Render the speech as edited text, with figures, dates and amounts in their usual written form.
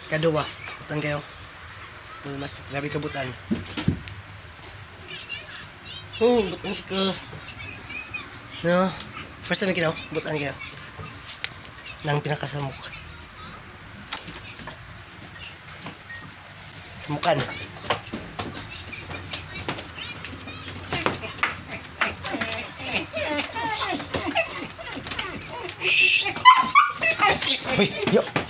Kadua. Butan kayo. Mas grabe kabutan. Butan ka. No. First time kinaw, butan kayo. Nang pinakasamok. Samukan. Uy, yo.